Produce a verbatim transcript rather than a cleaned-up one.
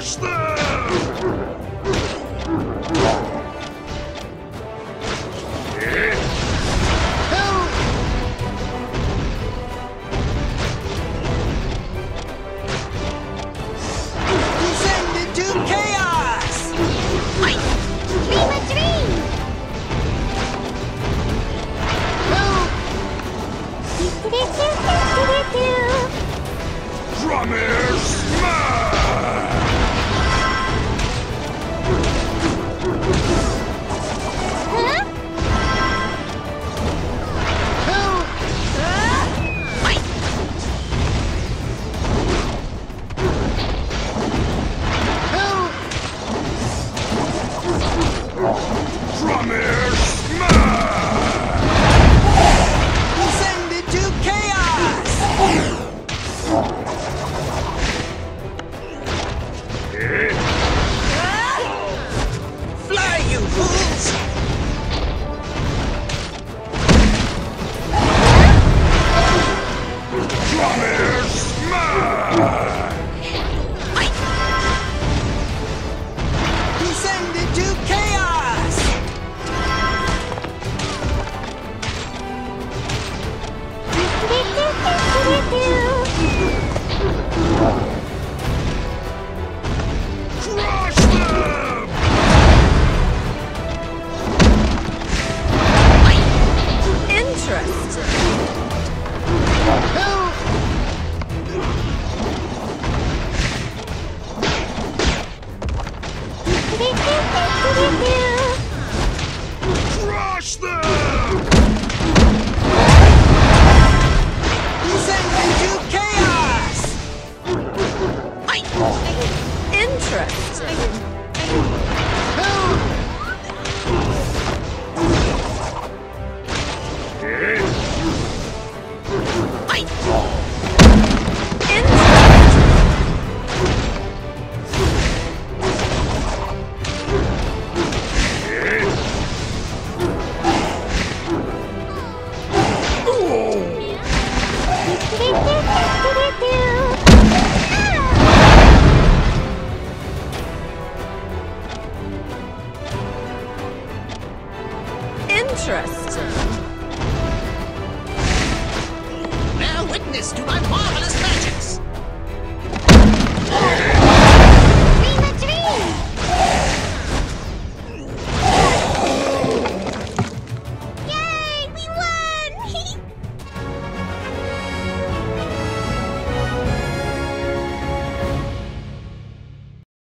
Crush them! Descended to chaos! Dream a dream! Drummer smash! Huh? Drummer smash! Descended to chaos! Fly, you fools! Drummer smash! Descended to chaos! Crush them! Interesting. Crush them! Descended to chaos! Interesting. Interesting. Bear witness to my